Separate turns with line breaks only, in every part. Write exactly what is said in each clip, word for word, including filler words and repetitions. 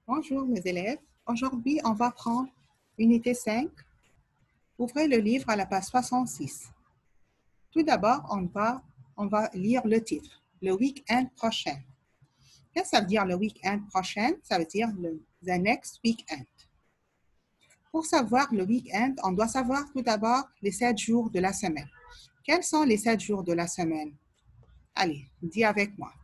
Bonjour mes élèves. Aujourd'hui, on va prendre unité cinq. Ouvrez le livre à la page soixante-six. Tout d'abord, on va, on va lire le titre, le week-end prochain. Qu'est-ce que ça veut dire le week-end prochain? Ça veut dire le the next weekend. Pour savoir le week-end, on doit savoir tout d'abord les sept jours de la semaine. Quels sont les sept jours de la semaine? Allez, dis avec moi.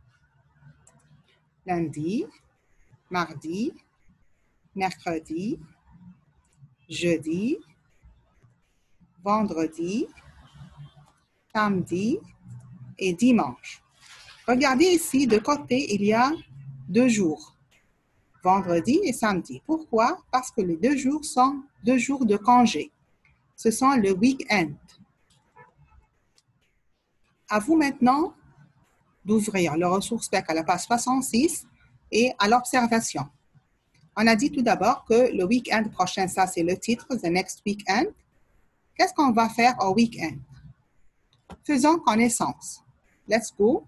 Lundi, mardi, mercredi, jeudi, vendredi, samedi et dimanche. Regardez ici, de côté, il y a deux jours, vendredi et samedi. Pourquoi? Parce que les deux jours sont deux jours de congé. Ce sont le week-end. À vous maintenant d'ouvrir le ressource spec à la page soixante-six et à l'observation. On a dit tout d'abord que le week-end prochain, ça c'est le titre, The Next Weekend. Qu'est-ce qu'on va faire au week-end? Faisons connaissance. Let's go.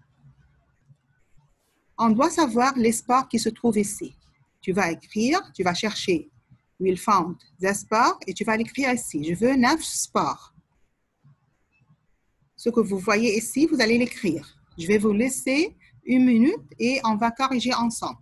On doit savoir les sports qui se trouvent ici. Tu vas écrire, tu vas chercher will found the sport et tu vas l'écrire ici. Je veux neuf sports. Ce que vous voyez ici, vous allez l'écrire. Je vais vous laisser une minute et on va corriger ensemble.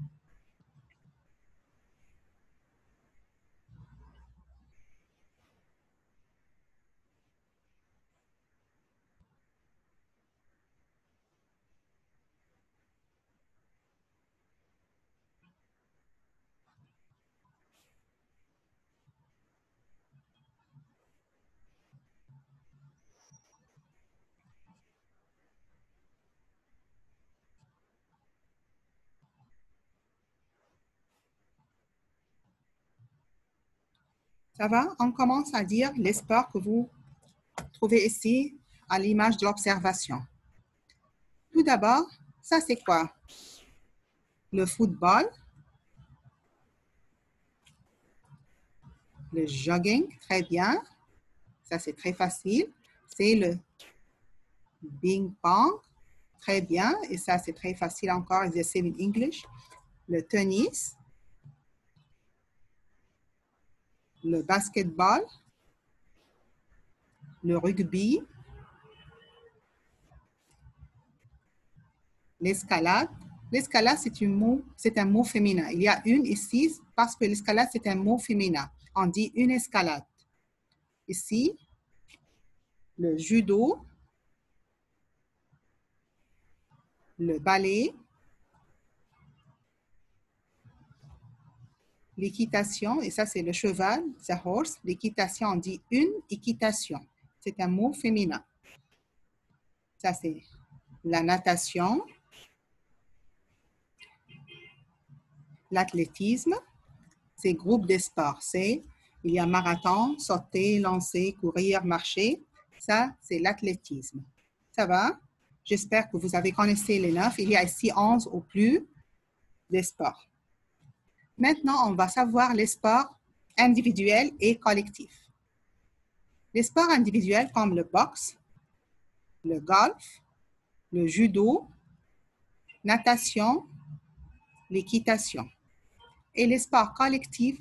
Ça va? On commence à dire les sports que vous trouvez ici à l'image de l'observation. Tout d'abord, ça c'est quoi? Le football, le jogging, très bien. Ça c'est très facile. C'est le ping-pong, très bien. Et ça c'est très facile encore, the same in English. Le tennis, le basketball, le rugby, l'escalade. L'escalade, c'est un mot, c'est un mot féminin. Il y a une ici parce que l'escalade, c'est un mot féminin. On dit une escalade. Ici, le judo, le ballet, l'équitation, et ça, c'est le cheval, the horse. L'équitation, on dit une équitation. C'est un mot féminin. Ça, c'est la natation, l'athlétisme, c'est groupe de sports. C'est, il y a marathon, sauter, lancer, courir, marcher. Ça, c'est l'athlétisme. Ça va? J'espère que vous avez connaissé les neuf. Il y a ici onze ou plus de sports. Maintenant, on va savoir les sports individuels et collectifs. Les sports individuels comme le boxe, le golf, le judo, natation, l'équitation. Et les sports collectifs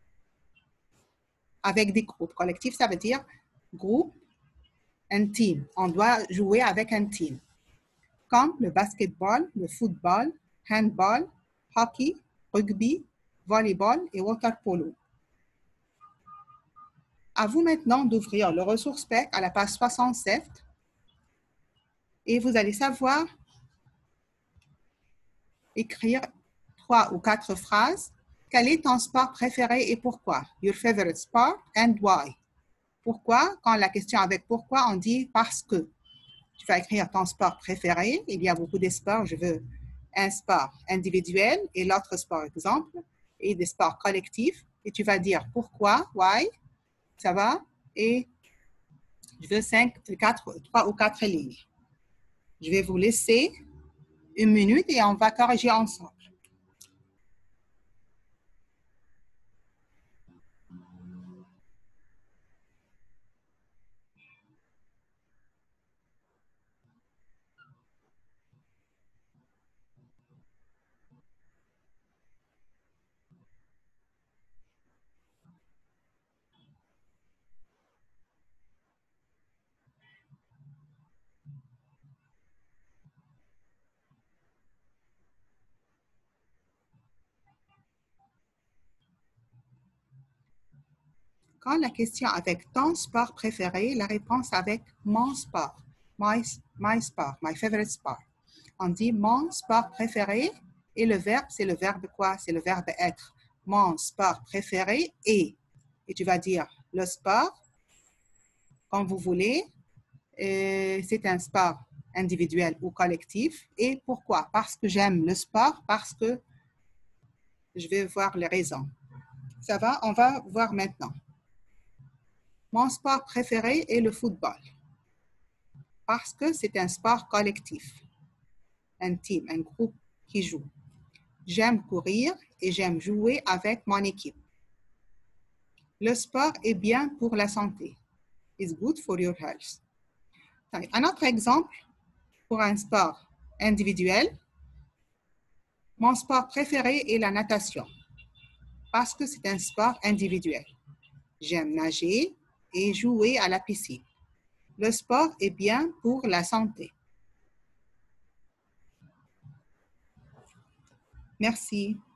avec des groupes. Collectif, ça veut dire groupe, un team. On doit jouer avec un team. Comme le basketball, le football, handball, hockey, rugby, volleyball et water polo. À vous maintenant d'ouvrir le ressource spec à la page soixante-sept et vous allez savoir écrire trois ou quatre phrases. Quel est ton sport préféré et pourquoi? Your favorite sport and why? Pourquoi? Quand la question avec pourquoi, on dit parce que. Tu vas écrire ton sport préféré. Il y a beaucoup de sports. Je veux un sport individuel et l'autre sport exemple et des sports collectifs. Et tu vas dire pourquoi, why, ça va? Et je veux cinq, quatre, trois ou quatre lignes. Je vais vous laisser une minute et on va corriger ensemble. Quand la question avec ton sport préféré, la réponse avec mon sport. My, my sport, my favorite sport. On dit mon sport préféré et le verbe, c'est le verbe quoi? C'est le verbe être. Mon sport préféré est. Et tu vas dire le sport, comme vous voulez, c'est un sport individuel ou collectif. Et pourquoi? Parce que j'aime le sport, parce que je vais voir les raisons. Ça va? On va voir maintenant. Mon sport préféré est le football. Parce que c'est un sport collectif. Un team, un groupe qui joue. J'aime courir et j'aime jouer avec mon équipe. Le sport est bien pour la santé. It's good for your health. Un autre exemple pour un sport individuel. Mon sport préféré est la natation parce que c'est un sport individuel. J'aime nager et jouer à la piscine. Le sport est bien pour la santé. Merci.